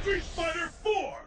Street Fighter 4!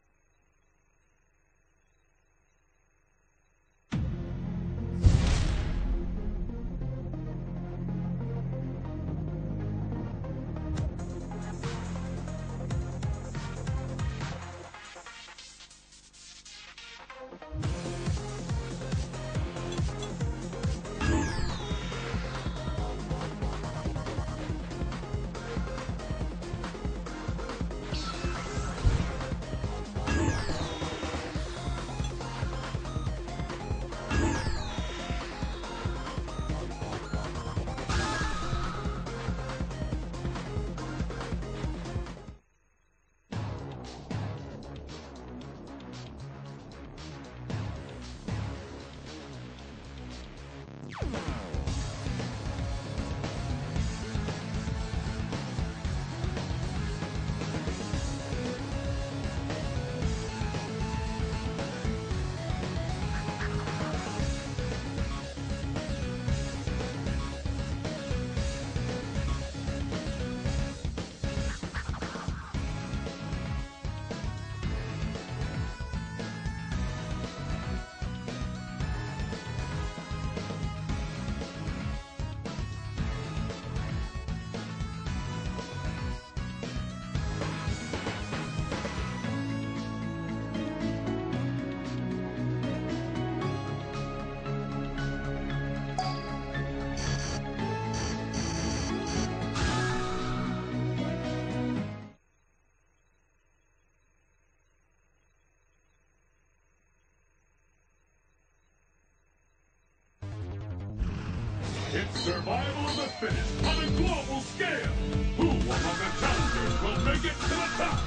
It's survival of the fittest on a global scale. Who among the challengers will make it to the top?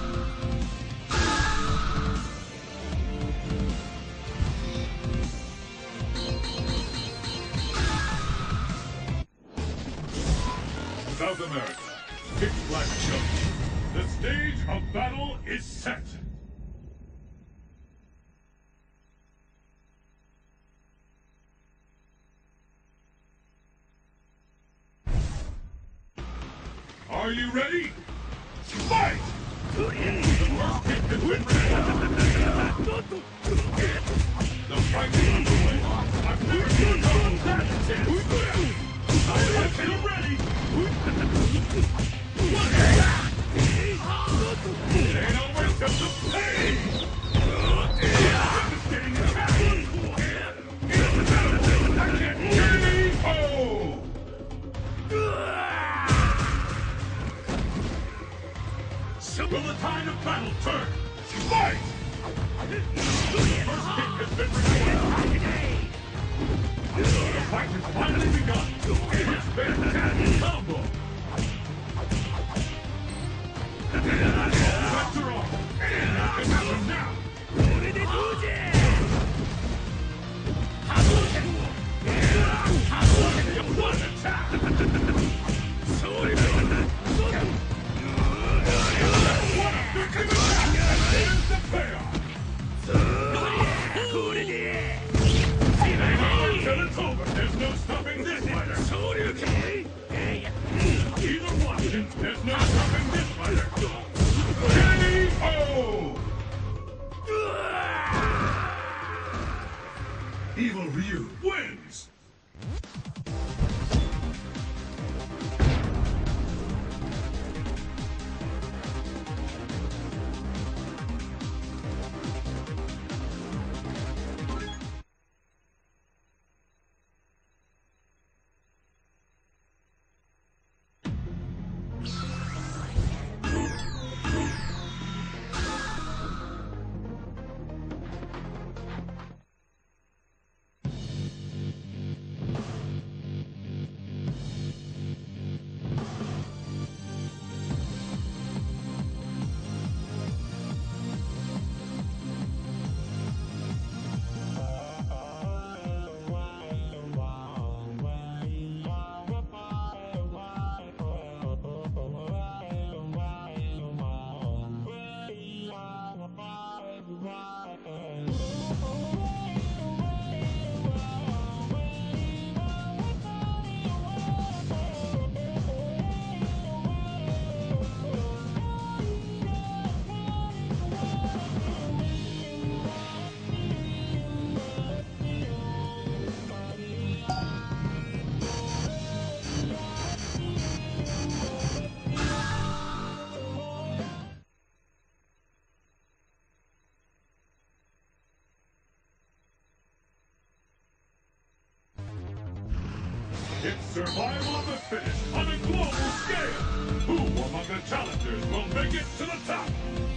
South America, Pitch Black Show. The stage of battle is set. Are you ready? Fight! The first hit has been ready. The fight is underway. I've never seen a double that intense. I am ready. It ain't over till the pain. Devastating attack. I can't KO! Will the tide of battle turn? Fight! The first hit has been recorded. The fight has finally begun. It's fantastic combo. All bets are off. Anything can happen now. One attack. There's the payoff! Until it's over, there's no stopping this fighter! Either one, there's no stopping this fighter! KO! Evil Ryu wins! It's survival of the fittest on a global scale. Who among the challengers will make it to the top?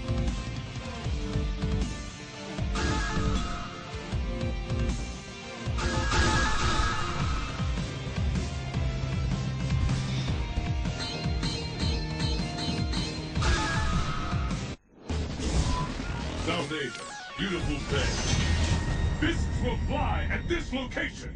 South Asia, beautiful day. Fists will fly at this location.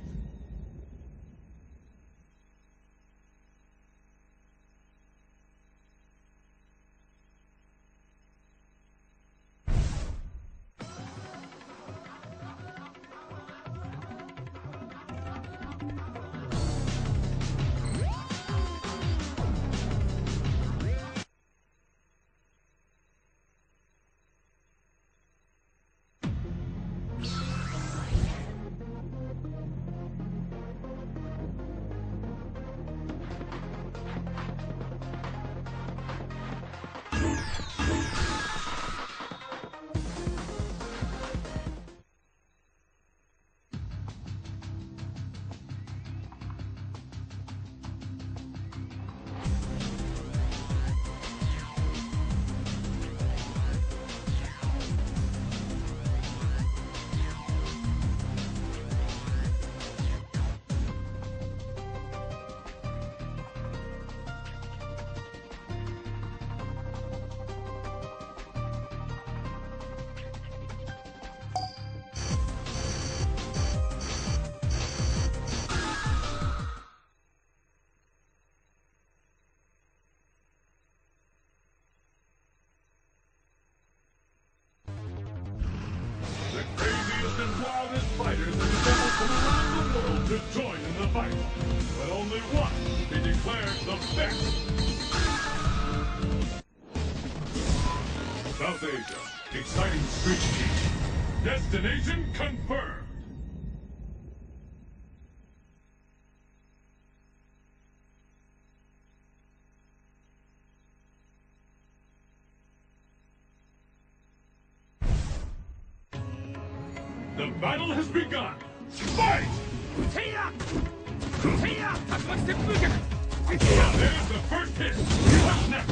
And wildest fighters have assembled from around the world to join in the fight. But only one will be declared the best. South Asia, exciting street team. Destination confirmed. The battle has begun! Fight! There's the first hit! What's next?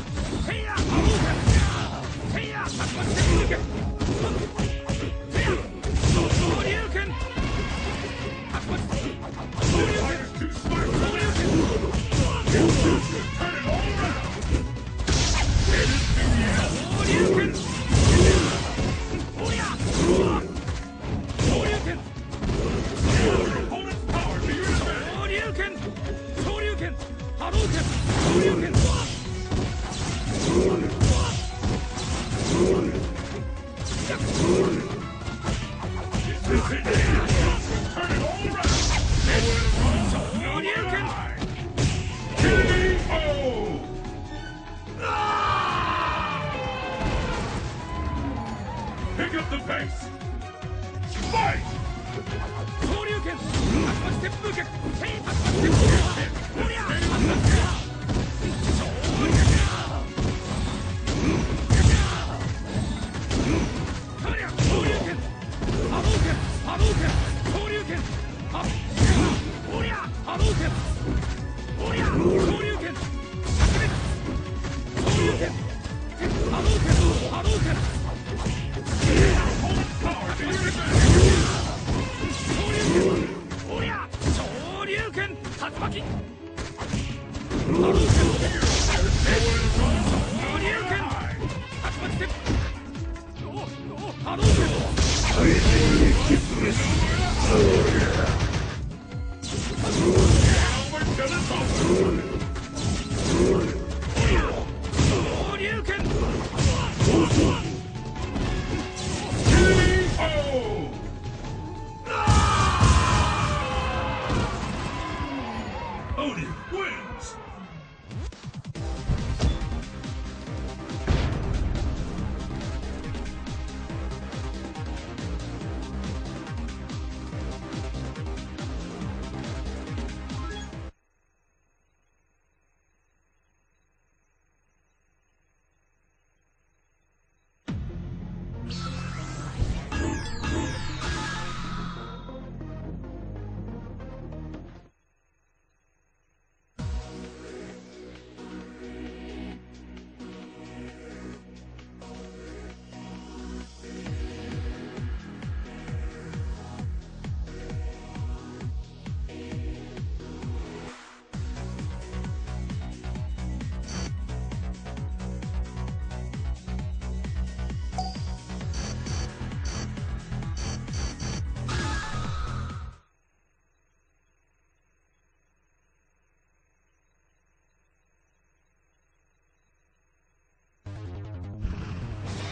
The fighter's too smart for this! Turn it all around! It is the end! Your opponent's power to your advantage! This is it! Turn it all around! Nowhere to run, nowhere to hide! K.O. Pick up the pace! Fight!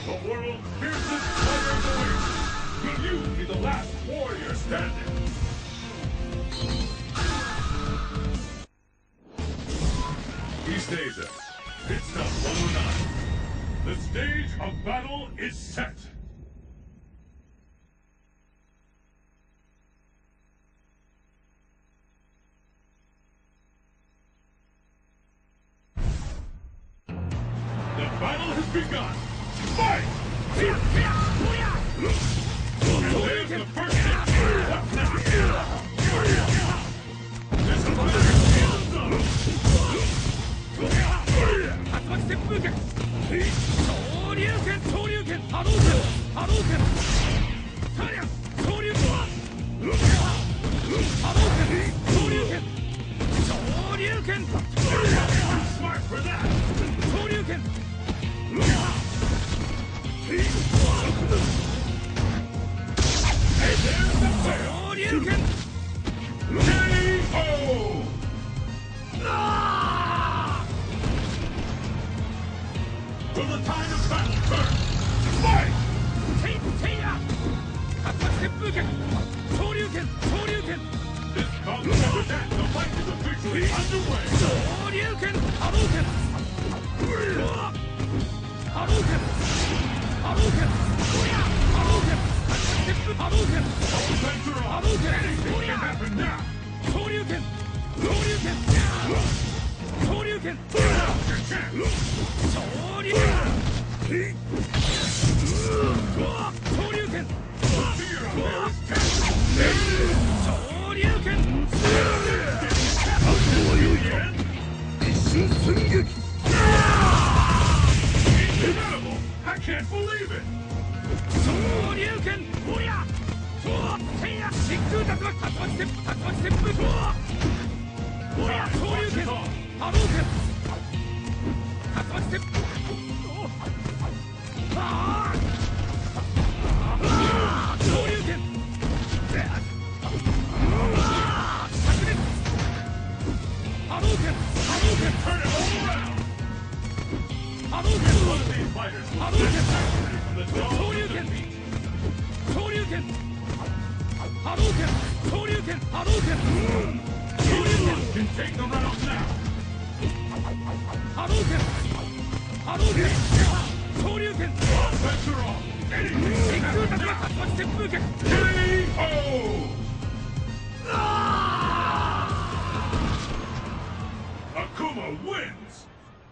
The world's fiercest fighters await. Will you be the last warrior standing? East Asia, pit stop 109. The stage of battle is set. The battle has begun. Fight! And there's the first hit. What now? This is smart for that. And there's the fail. K.O. Will the tide of battle turn? Fight! This bout never that. The fight is officially underway. Venture on. Anything can happen now. Now's your chance. Fear of there is incredible! I can't believe it! Turn it all around! One of these fighters will get separated from the jaws of defeat. Each can take the round now. Venture on. Anything can happen now. K.O. Akuma wins!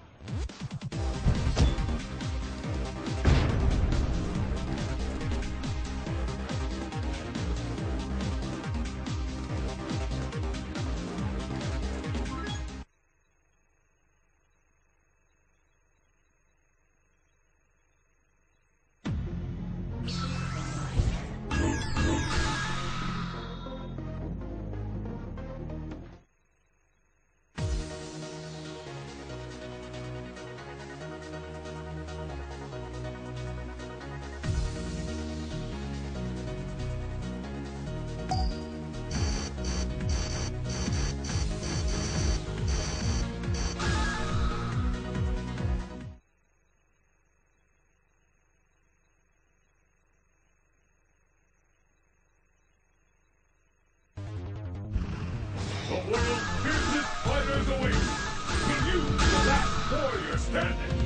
The world's fiercest fighters await. Will you be the last warrior standing?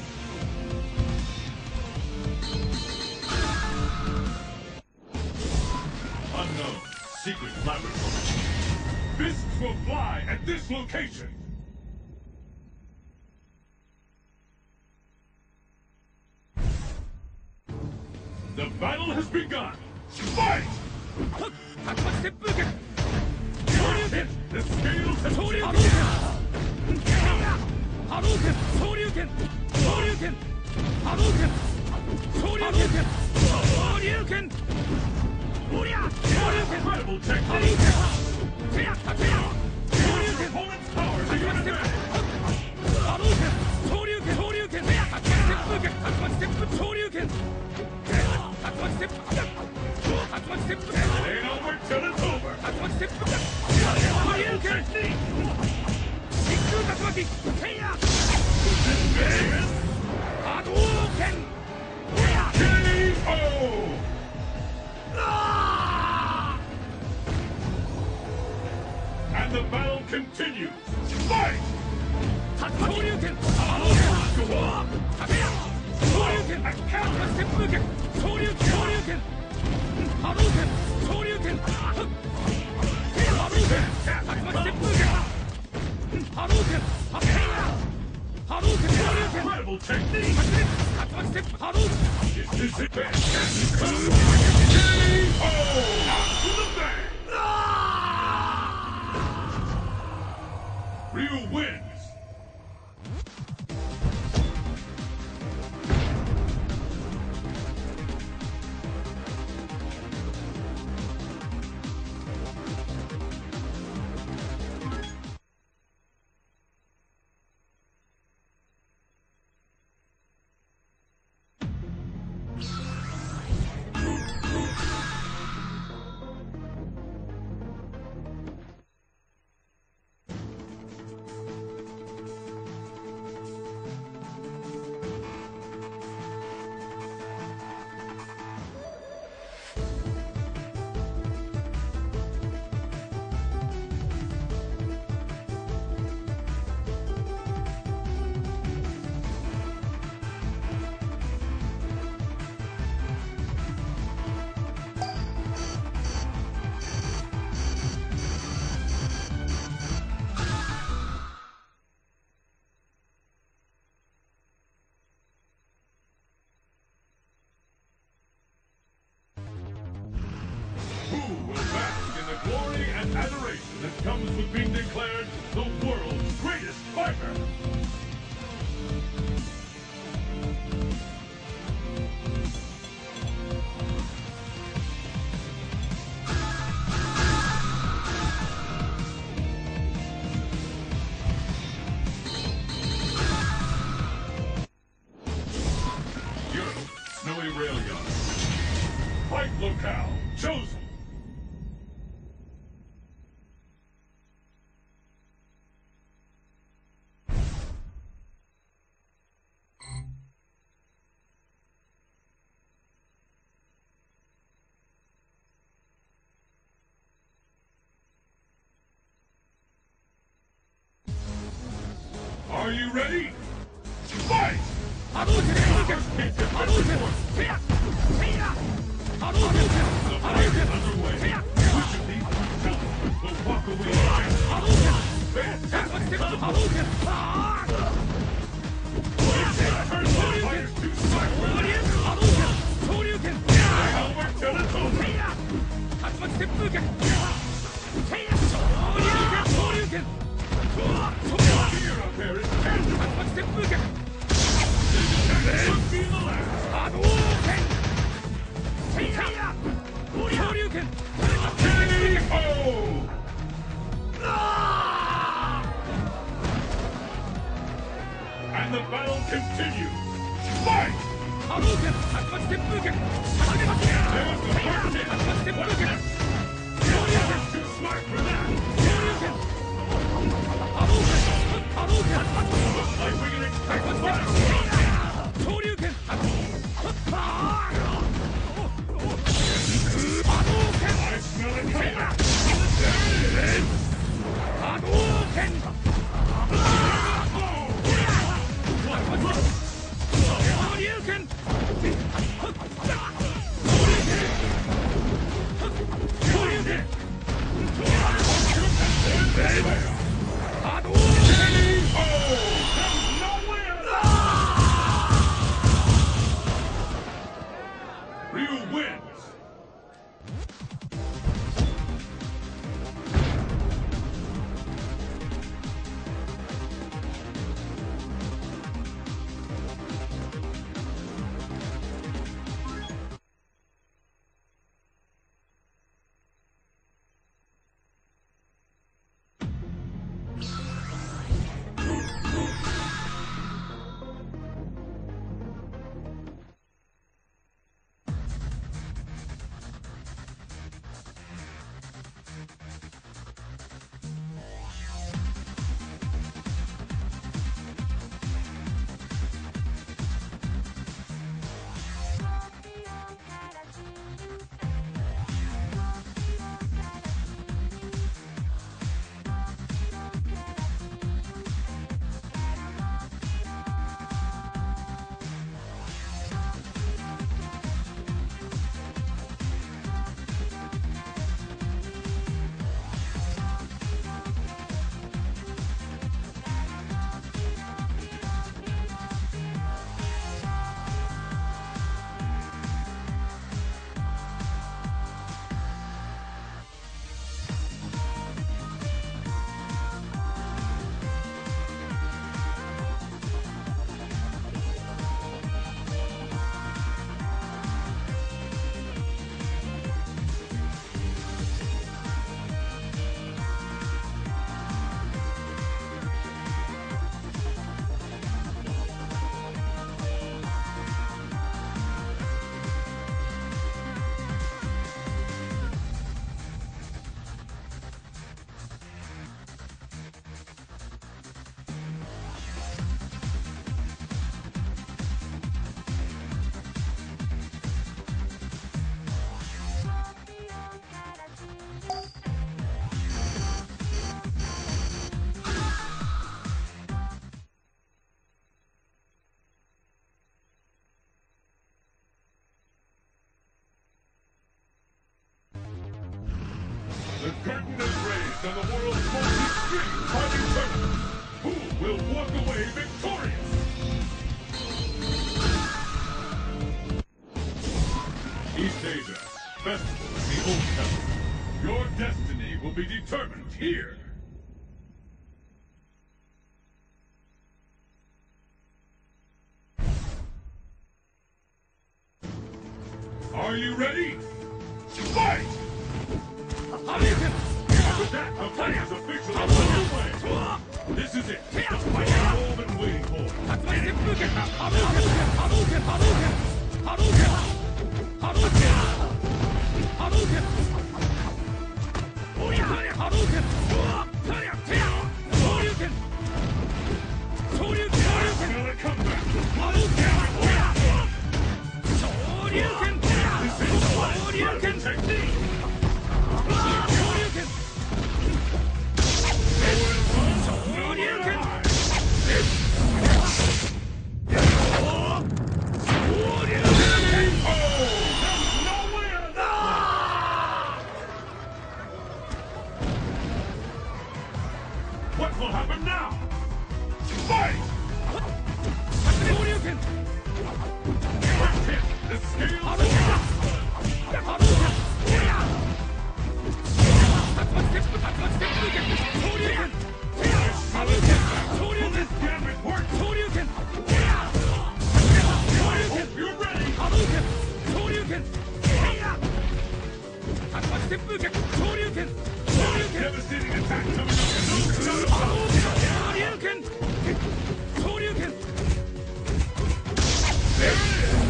Unknown secret laboratory. Fists will fly at this location. The battle has begun. Fight! The scales have incredible technique! Your opponent's powers are your advantage! It ain't over till it's over! Technique! This is continues. Fight! Shoryuken! Shoryuken! Counter step Buken! Shoryuken! Hadouken! Shoryuken! Hadouken! Tatsumaki step Buken! Hadouken! Hadouken! Shoryuken! Incredible technique! Tatsumaki step Hadouken! Is this it? KO! Out to the bank! Ryu wins! Who will bask in the glory and adoration that comes with being declared the world's greatest fighter? Europe, Snowy Rail Yard. Fight locale chosen. Are you ready? Fight! Hadouken! Hadouken! Hadouken! The fight is underway. Which of these two gentlemen will walk away champion? Hadouken! Fantastic! Hadouken! Turn the fighters to cyber. Hadouken! Shoryuken! Over till it's over. Tatsumaki step Buken! Shoryuken! Fear up there is tangible. Tatsumaki step Buken! This attack could be the last. Hadouken! Shoryuken! KO! And the battle continues. Fight! Hadouken! Tatsumaki step Buken! There's the first hit. Tatsumaki step Buken! You're too smart for that. Shoryuken! Hadouken! Hadouken! Looks like we can expect a battle. Shoryuken! I smell it coming. There it is. Hadouken! Shoryuken! Shoryuken! Hadouken! Oh, there's no way out. raised on the world's most extreme fighting tournament. Who will walk away victorious? East Asia, Festival of the Old Temple. Your destiny will be determined here. Are you ready? Fight! Hadouken! That the fight is officially underway. This is it. The fight you've all been waiting for. Tatsumaki Seppuku! Hadouken! Hadouken! Hadouken! Hadouken! Hadouken! Hadouken! Hadouken! Shoryuken! Shoryuken! Another comeback. Hadouken! Shoryuken! This is Shoryuken! technique. Shoryuken! Shoryuken! What will happen now? Fight! Shoryuken! First hit. The scales will This gambit works. Hope you're ready. Devastating attack coming up. There it is.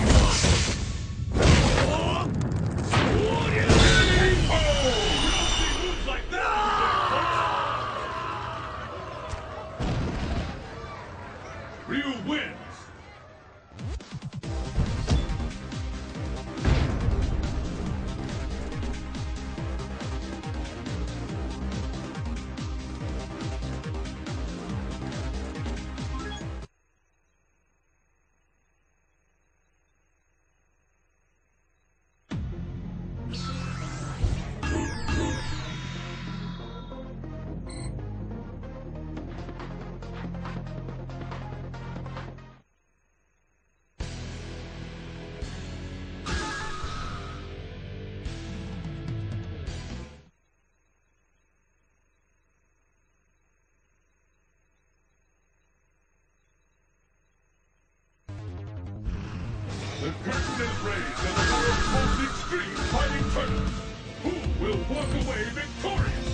Oh, moves like that. Ryu wins. The curtain is raised on the world's most extreme fighting tournament. Who will walk away victorious?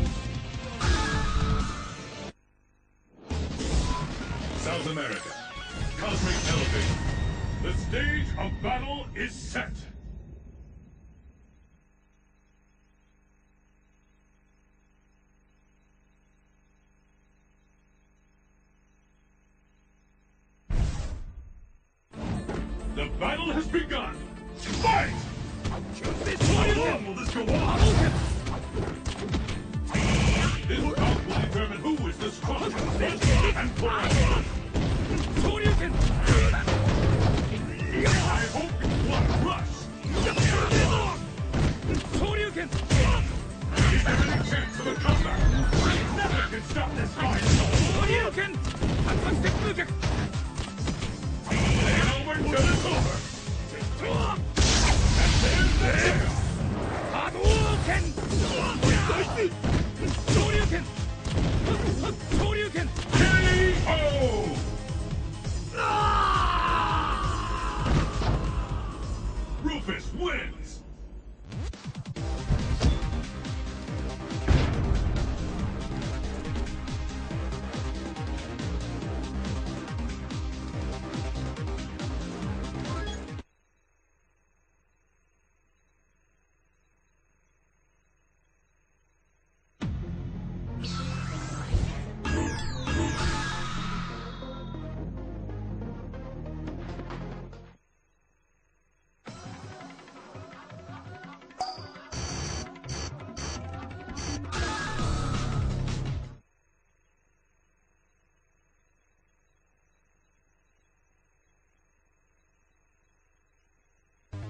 South America, Cosmic Elevator. The stage of battle is set. The battle has begun! Fight! How long will this go on? This bout will determine who is the strongest and forever. I hope it's one rush! Is there any chance of a comeback? Nothing can stop this fight! And over till it's over! And there's the tail! KO! Rufus wins!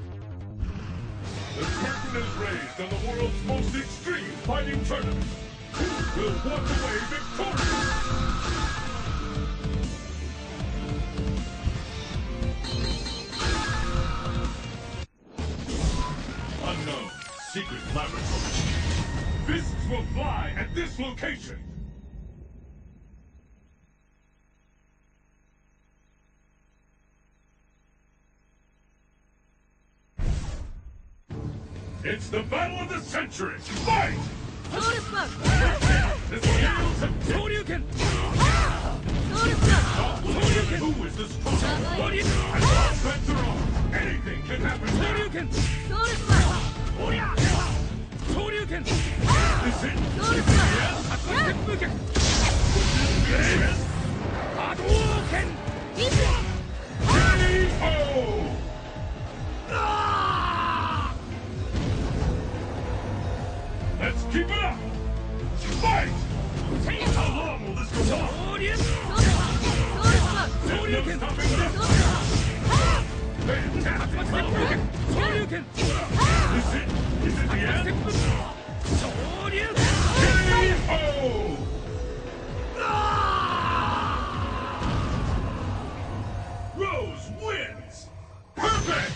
The curtain is raised on the world's most extreme fighting tournament. Who will walk away victorious? Unknown secret laboratory. Fists will fly at this location. It's the battle of the century! Fight! Soul Spark! The scales have tipped. Shoryuken! Soul Spark! Who is the strongest? Shoryuken! And all bets are on. Anything can happen now. Shoryuken! Soul Spark! Shoryuken! Is it? Soul Spark! Steppuken! Hadouken! K.O. Let's keep it up! Fight! How long will this go on? Shoryuken! No stopping this! Fantastic! Shoryuken! Is it the end? Shoryuken! K.O. Rose wins! Perfect!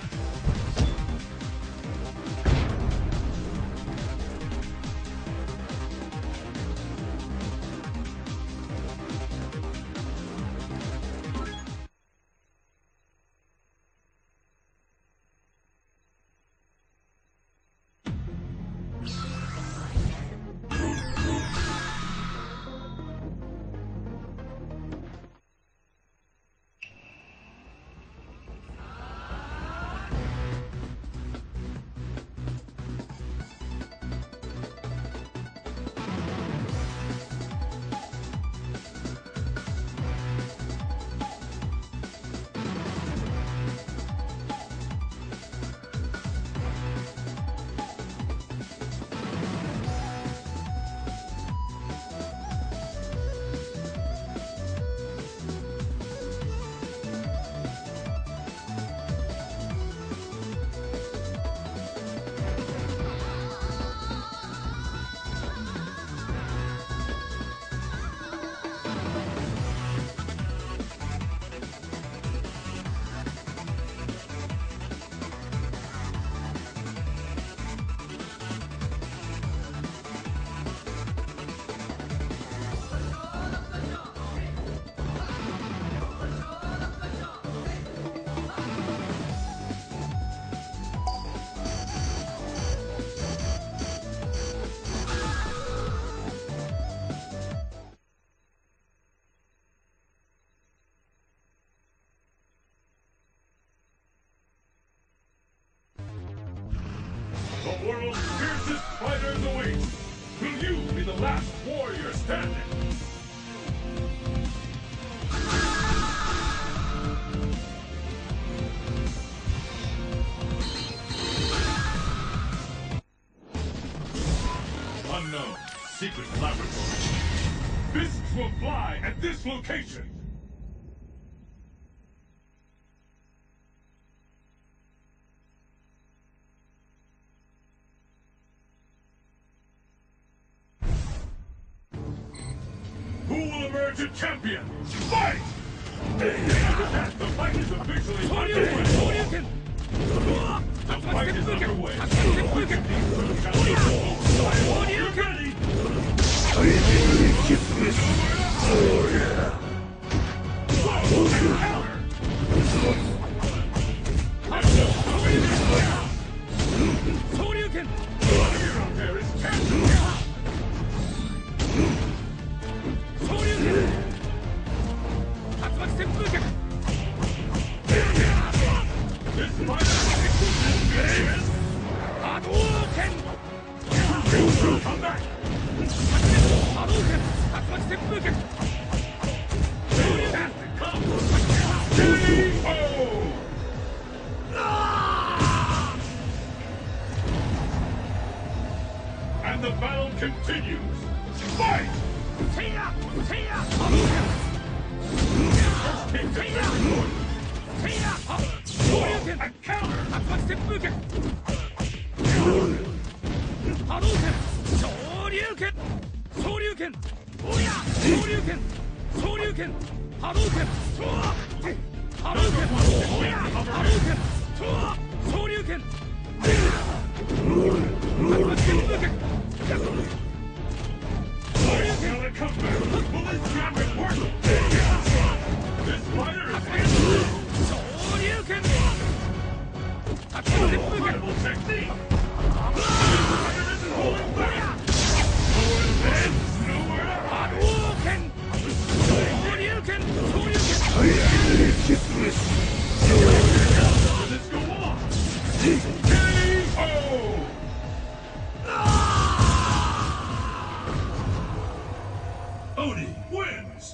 The world's fiercest fighters await. Will you be the last warrior standing? Unknown secret laboratory. Fists will fly at this location. Who will emerge a champion? Fight! The fight is officially underway. Shoryuken! The fight is underway. You're ready! Shoryuken! Here out there is champion! Shoryuken! Steppuken! This fight is Hadouken! come back! Hadouken! Steppuken! Fantastic combo! K.O. And the battle continues! Fight! Seiya! Hadouken! Kick to everyone! Seiya! Shoryuken! A counter! Steppuken! Hadouken! Shoryuken! 拳おや昇竜拳昇竜拳波動拳波動拳おや波動拳昇竜拳竜拳 Gotta come back. Will this jacket work? This fighter is incredible technique. This fighter isn't holding back. No advance, nowhere to hide. Let this go on. K.O. Oni wins!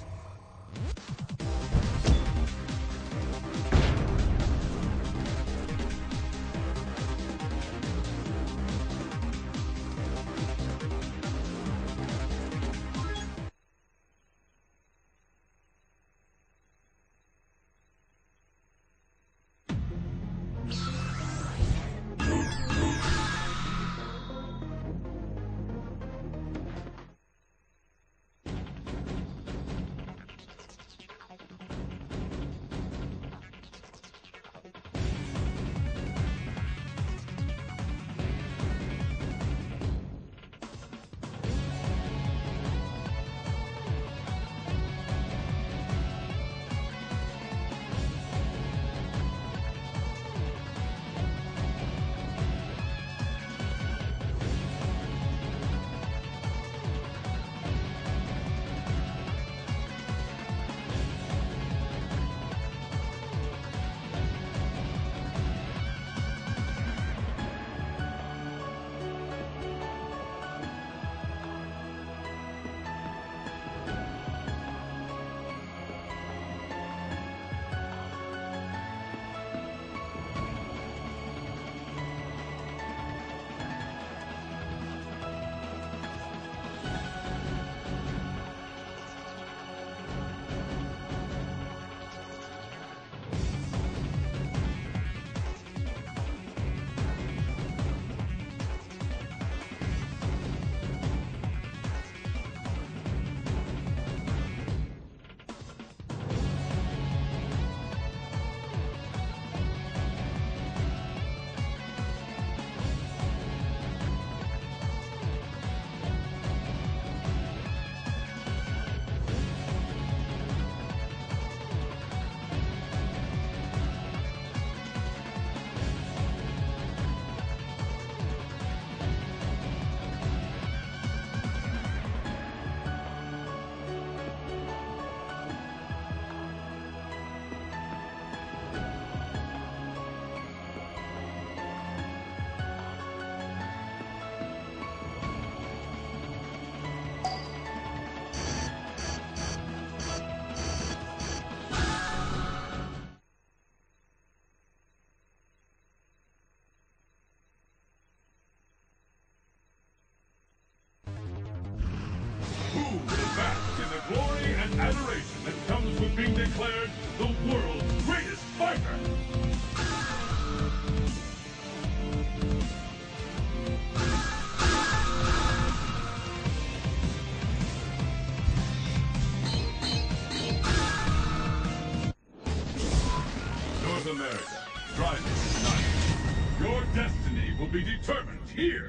Glory and adoration that comes with being declared the world's greatest fighter. North America, rise tonight. Your destiny will be determined here.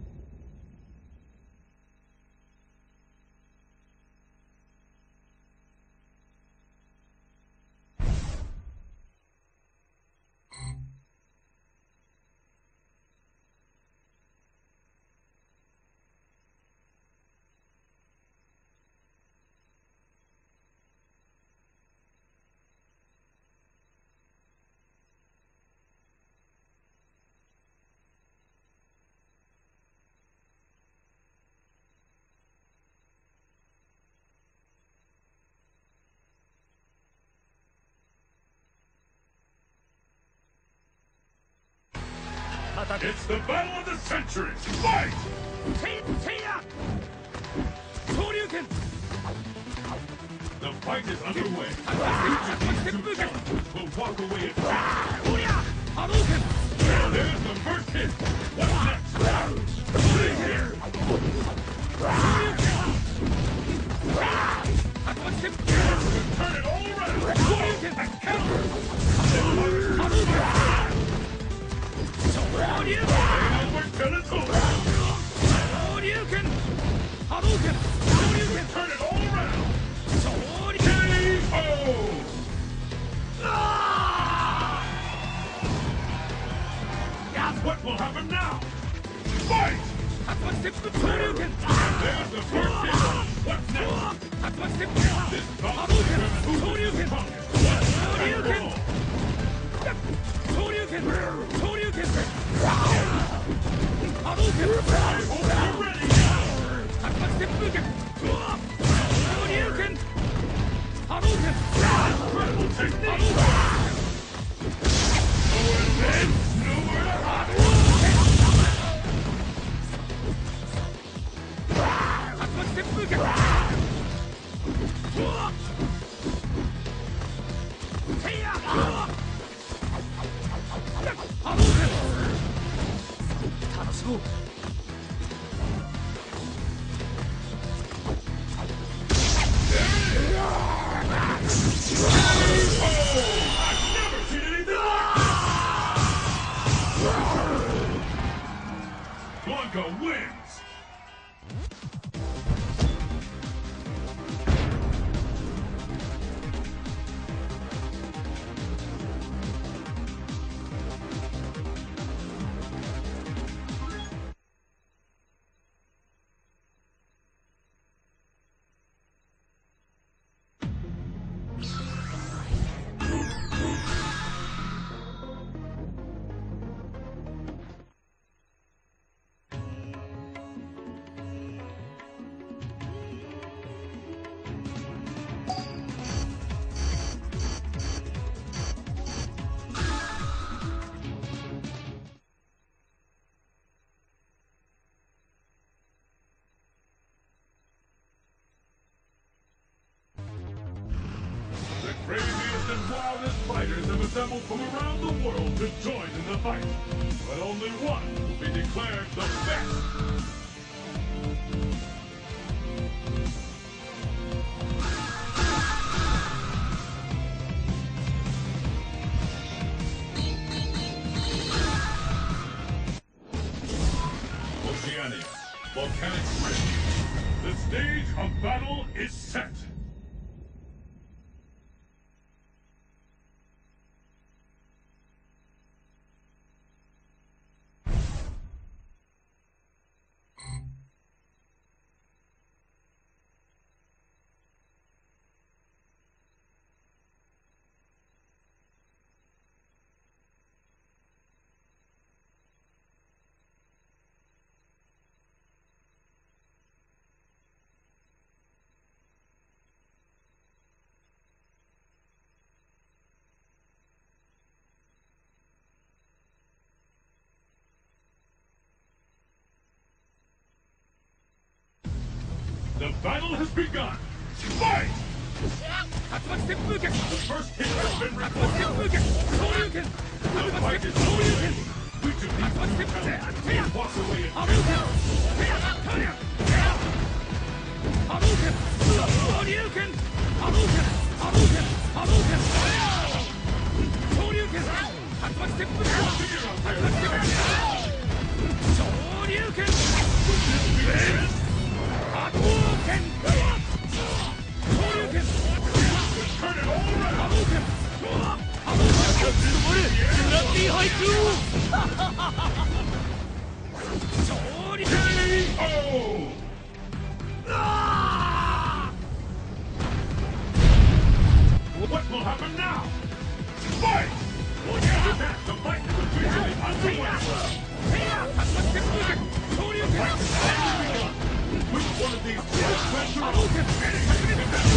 It's the battle of the century! Fight! The fight is underway. Each of these two challenges will walk away at There's the first hit. What's next? Here. What will happen now? Fight! 竜巻旋風昇竜拳 There's the first hit. What's next? 竜巻旋風 This 波 bout 動 will 拳 determine who 昇竜 wins 拳 the contest. 昇竜 Let's 拳 go. 昇竜拳昇竜拳波動拳 I hope you're ready now. 竜巻旋風拳昇竜拳波動拳 Incredible 波 technique. 動拳 Nowhere to run, nowhere to hide. 竜巻旋風拳せいや波動拳楽しもう Never seen anything like this. Blanca wins. The craziest and wildest fighters have assembled from around the world to join in the fight. But only one will be declared the best. Oceania, Volcanic Rift. The stage of battle is set. The battle has begun! Fight! 竜巻旋風拳 The first hit has been 竜巻 recorded. 旋風拳昇竜拳 The 竜巻 fight 旋 is 風昇竜 already 拳 Which of these two talents will walk away in 波動拳せやかりゃ波動拳昇竜拳波動拳波動拳波動拳昇竜拳竜巻旋風拳 figure out 竜 there? 巻旋風拳昇竜拳 波動拳昇竜拳 Turn it all around! 波動拳波動拳グランディハイキュー昇竜拳 Oh! What will happen now? Fight! The fight is officially underway! Which one of these two will venture out?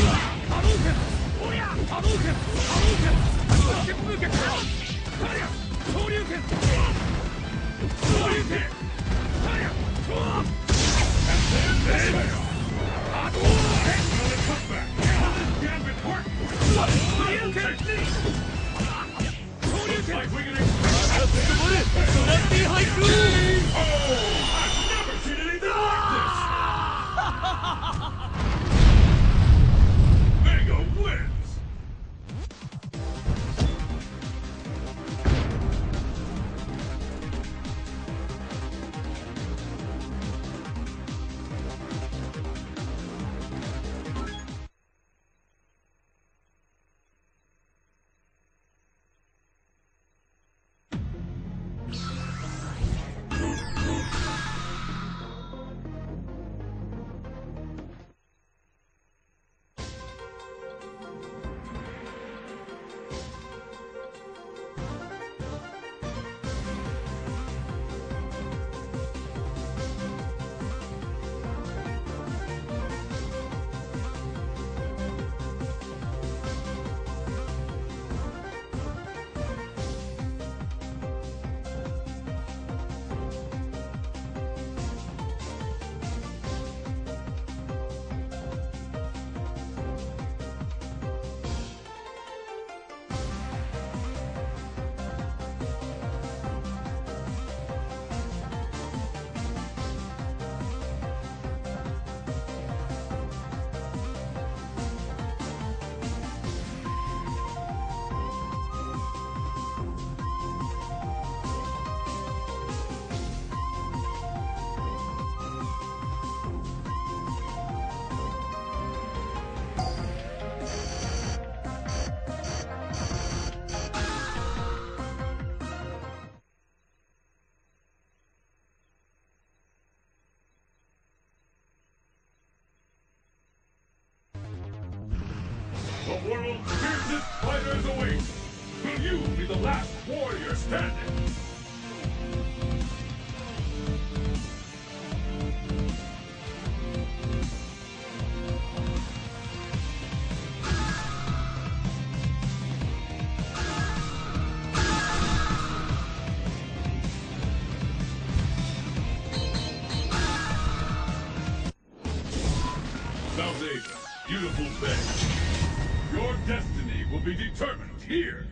beautiful face. Your destiny will be determined here.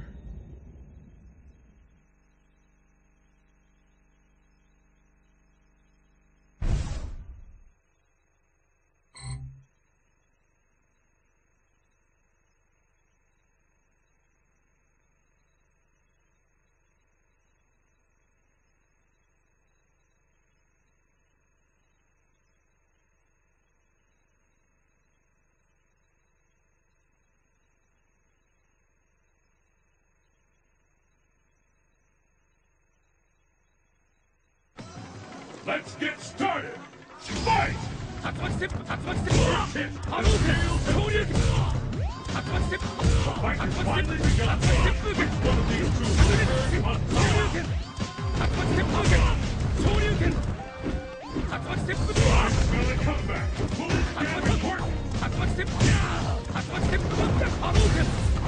Let's get started! Fight! 竜巻ステップ竜巻ステップ波動拳昇竜拳竜巻ステップ The fight has finally begun. Which one of these two will emerge on 昇 top? 竜拳竜巻ステップ昇竜拳竜巻ステップ I smell a comeback. Will this 竜 get 巻 important? ステップ竜巻ステップ波動拳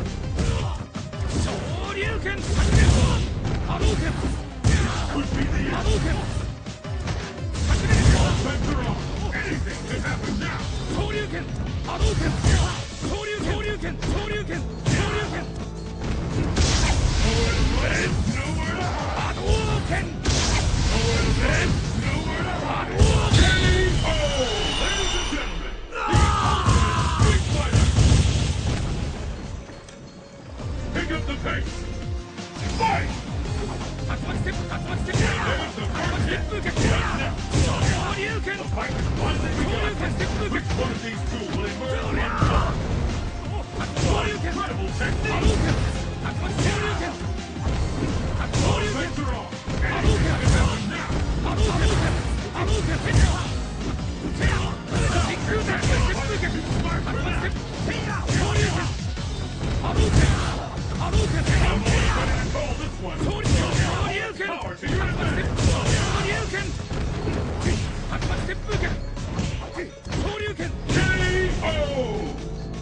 昇竜拳波動拳 Could be the 波 end. 動拳 Offense are on. Anything can happen now. 昇竜拳波動拳昇竜拳昇竜拳昇竜拳 There's nowhere to hide. 波動拳 There's nowhere to hide. KO! Ladies and gentlemen, the ultimate street fighter. Pick up the pace. Fight! 竜巻ステップ竜巻ステップ There's the 竜巻 first ステ hit. ップ拳 Right now. 昇竜拳 The fight has finally 昇竜 begun. 拳ステップ拳 Which one of these two will emerge on top? 昇竜拳 Incredible 波動 technique. 拳竜巻昇竜拳昇竜拳 Offense are on. 波動 Anything 拳 can happen now. 波動拳波動拳真空ジャックステップ拳竜巻ステップ昇竜拳波動拳波動拳 I'm always ready to call this one. 昇竜拳 Power to 竜 your 巻ステッ advantage. プ昇竜拳竜巻ステップ拳昇竜拳 KO!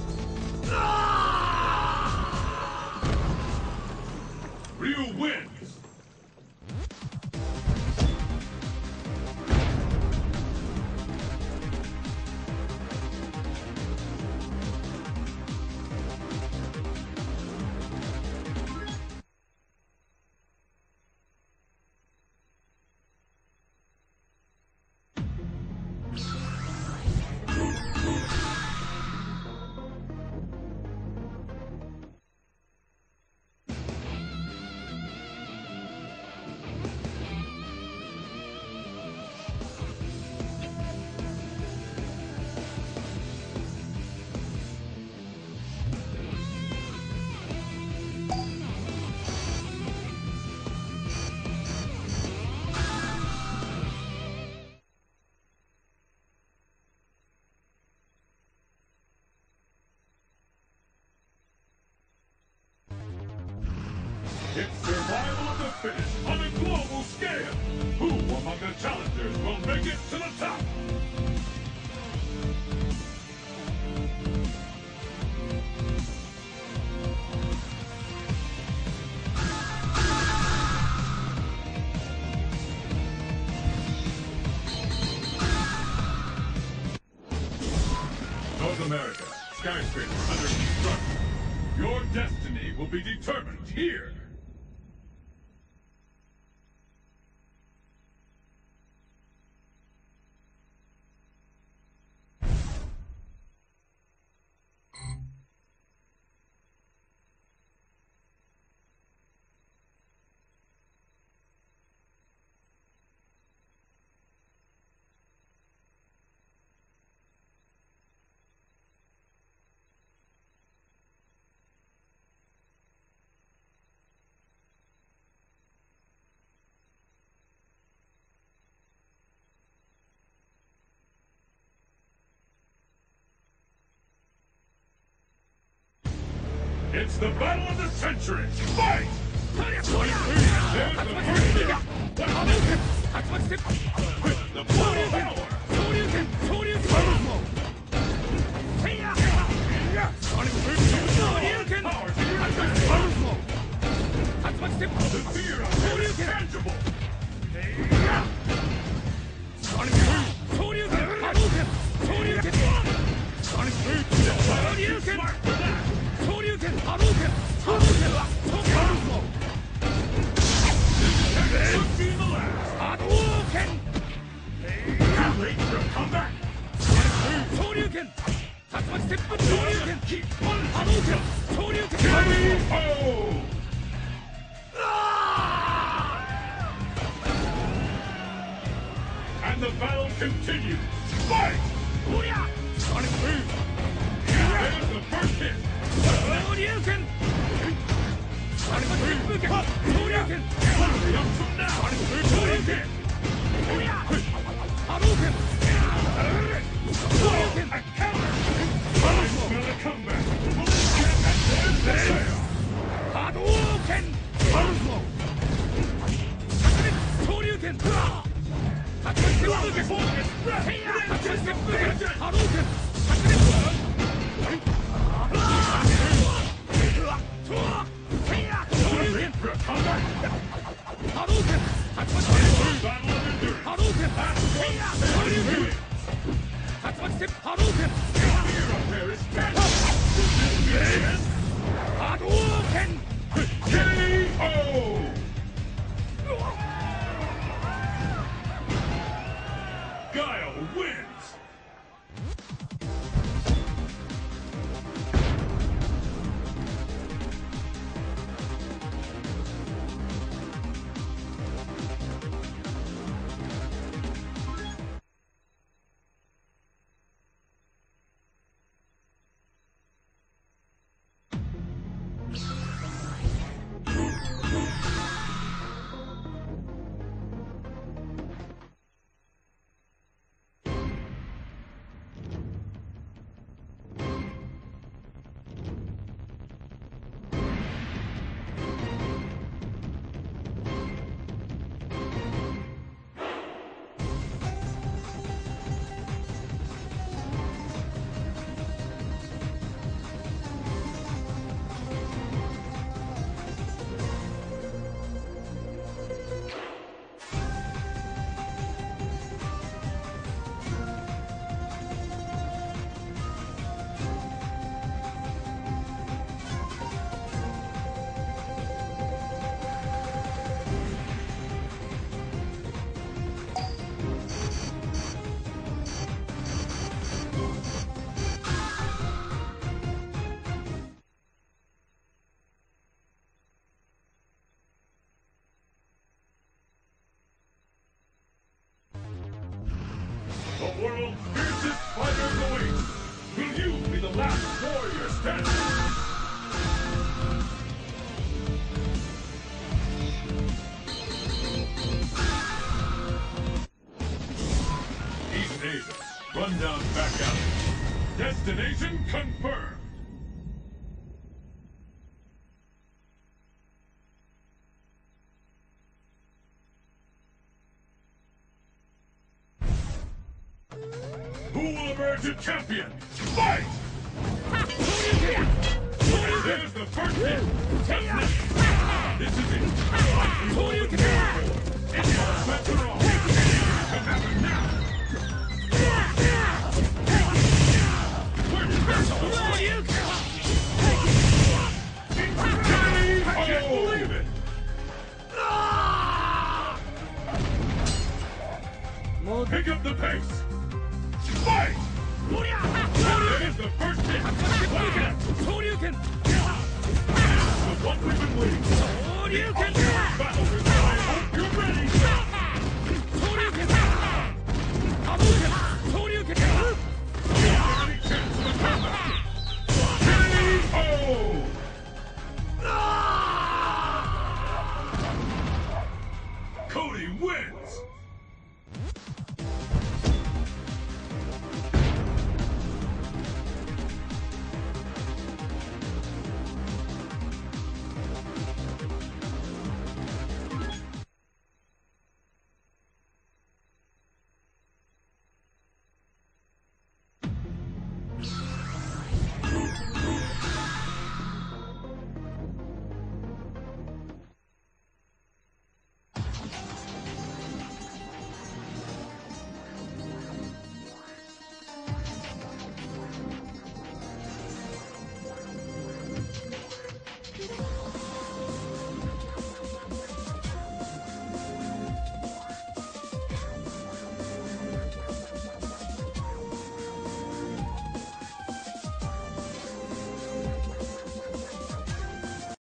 Ryu wins. It's survival of the fittest on a global scale. Who among the challengers will make it to the top? North America, skyscraper under construction. Your destiny will be determined here. It's the battle of the century. Fight! There's the first hit. The full power. Power to your advantage. The fear of it is tangible. the battle continues. Fight! Sonic Boom! There's the first hit. Shoryuken! Sonic Boom! Shoryuken! Up from now. Shoryuken! Hadouken! Shoryuken! A counter. I smell a comeback. And there's the sale. Hadouken! Shoryuken! Hadouken! Guile wins! The world's fiercest fighters await. Will you be the last warrior standing? Eden Davis, rundown back out. Destination confirmed. Who will emerge a champion? Fight! There's the first hit. This is it. It's all set to roll. It can happen now. I can't believe it. Pick up the pace. Fight! There's the first hit. Shoryuken! The one we've been waiting for. Shoryuken! Battle is on. I hope you're ready. Shoryuken! Hadouken! Shoryuken! Any chance of a comeback? KO! Cody wins!